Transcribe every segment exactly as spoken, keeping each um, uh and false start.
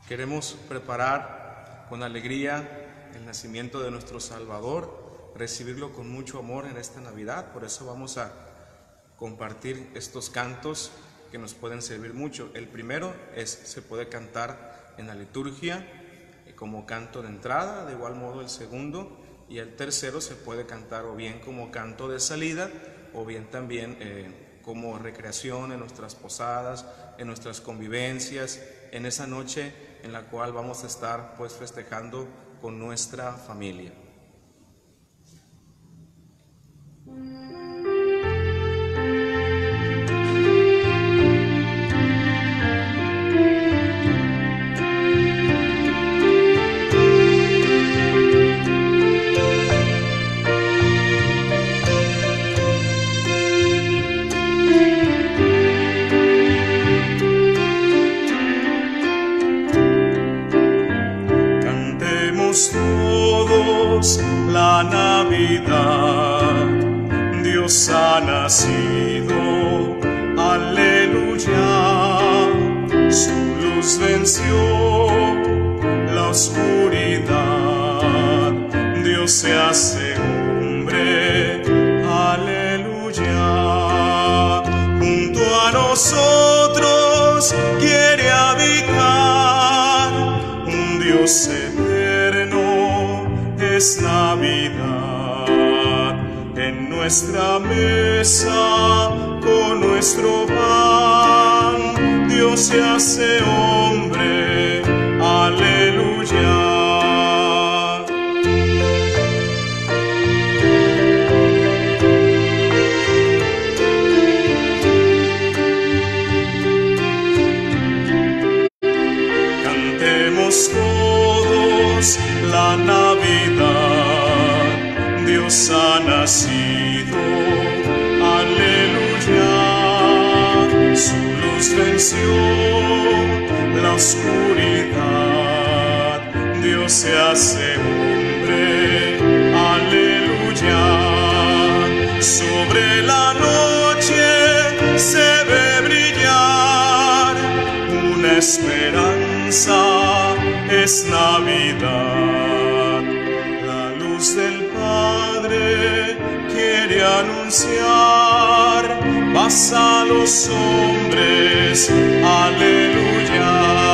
Queremos preparar con alegría el nacimiento de nuestro Salvador, recibirlo con mucho amor en esta Navidad. Por eso vamos a compartir estos cantos que nos pueden servir mucho. El primero es, se puede cantar en la liturgia como canto de entrada, de igual modo el segundo, y el tercero se puede cantar o bien como canto de salida o bien también eh, como recreación en nuestras posadas, en nuestras convivencias, en esa noche en la cual vamos a estar pues festejando con nuestra familia. Todos la Navidad, Dios ha nacido, aleluya, su luz venció la oscuridad, Dios se hace hombre, aleluya, junto a nosotros quiere habitar un Dios eterno. Es Navidad en nuestra mesa con nuestro pan, Dios se hace hombre, aleluya. Cantemos todos la Navidad, Dios ha nacido, aleluya, su luz venció la oscuridad, Dios se hace hombre, aleluya, sobre la noche se ve brillar una esperanza, es Navidad, la luz del Padre quiere anunciar paz a los hombres, aleluya.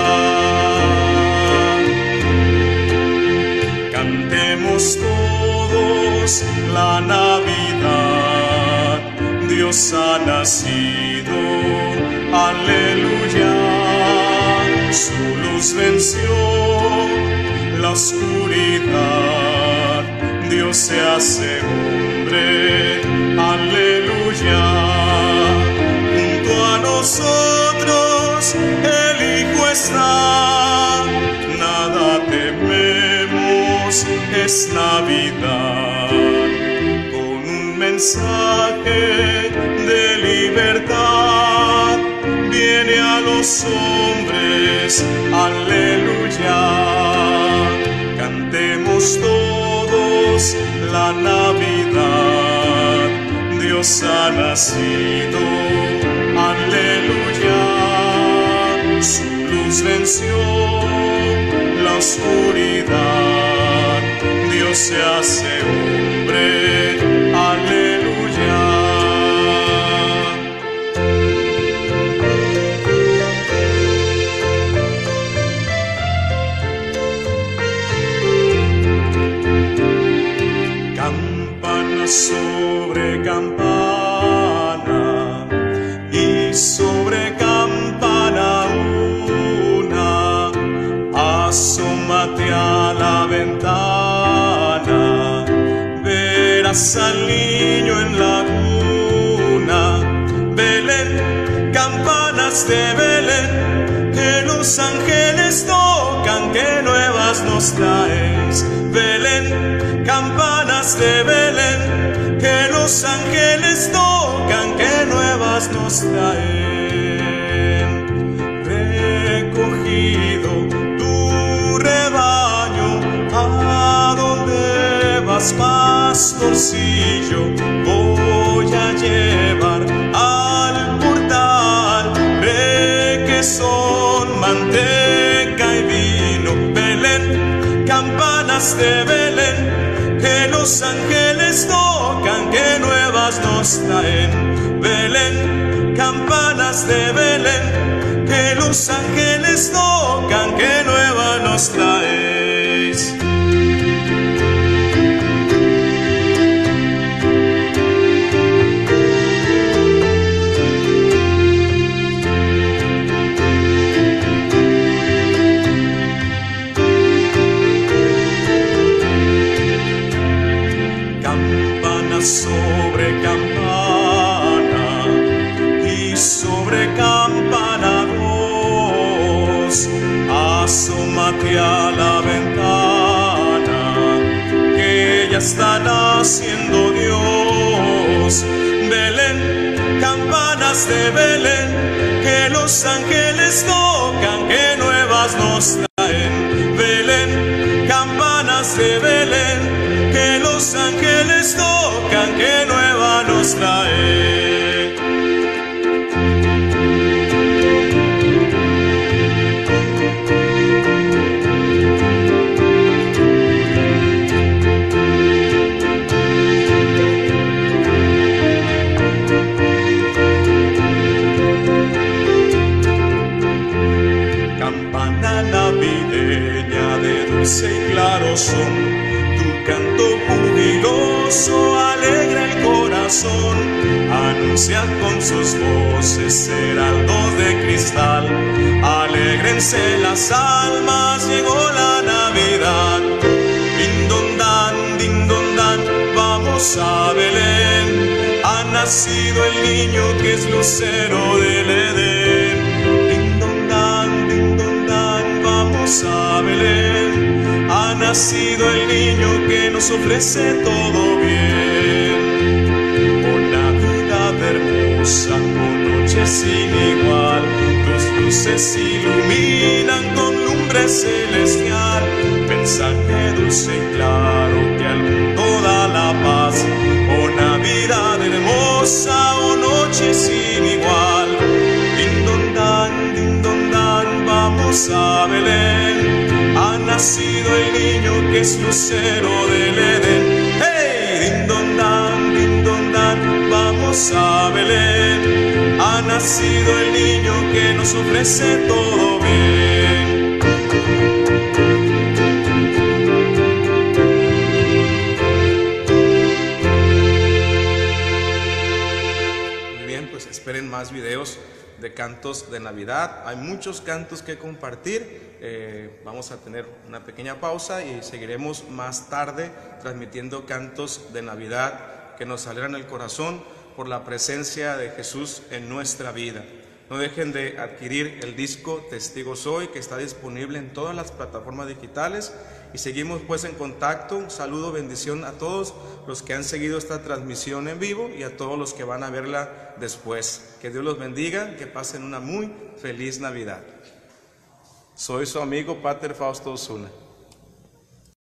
Cantemos todos la Navidad, Dios ha nacido, aleluya, su luz venció la oscuridad, Dios se hace hombre, aleluya, junto a nosotros el Hijo está, nada tememos, es Navidad, con un mensaje de libertad, viene a los hombres, aleluya, cantemos todos la Navidad, Dios ha nacido, aleluya, su luz venció la oscuridad, Dios se hace hombre, aleluya. Sobre campana y sobre campana una, asómate a la ventana, verás al niño en la cuna. Belén, campanas de Belén, que los ángeles tocan, que nuevas nos traes. Belén, campanas de Belén, que los ángeles tocan, que nuevas nos traen. Recogido tu rebaño, ¿a dónde vas, pastorcillo? Voy a llevar al portal requesón, manteca y vino. de Belén, que los ángeles tocan, que nuevas nos traen. Belén, campanas de Belén, que los ángeles tocan, que nuevas nos traéis. Sobre campana y sobre campana dos, asómate a la ventana, que ya está naciendo Dios. Belén, campanas de Belén, que los ángeles tocan, que nuevas nos traen. Belén, campanas de Belén, que los ángeles tocan, que nueva nos trae. Campana navideña de dulce y claro son, canto jubiloso alegra el corazón, anuncia con sus voces heraldos de cristal. Alégrense las almas, llegó la Navidad. Din don dan, din don dan, vamos a Belén. Ha nacido el niño que es lucero del Edén. Din don dan, din don dan, vamos a Belén. Ha nacido el niño que nos ofrece todo bien. Oh Navidad hermosa, oh noche sin igual, tus luces iluminan con lumbre celestial. Mensaje dulce y claro que al mundo da la paz. Oh Navidad hermosa, oh noche sin igual. Din don dan, din don dan, vamos a Belén. Ha nacido el niño que es lucero del Edén. ¡Hey! Din don dan, din don dan, vamos a Belén. Ha nacido el niño que nos ofrece todo bien. Muy bien, pues esperen más videos de cantos de Navidad. Hay muchos cantos que compartir. Eh, vamos a tener una pequeña pausa y seguiremos más tarde transmitiendo cantos de Navidad que nos alegran el corazón por la presencia de Jesús en nuestra vida. No dejen de adquirir el disco Testigo Soy, que está disponible en todas las plataformas digitales, y seguimos pues en contacto. Un saludo, bendición a todos los que han seguido esta transmisión en vivo y a todos los que van a verla después. Que Dios los bendiga, que pasen una muy feliz Navidad. Soy su amigo Pater Fausto Osuna.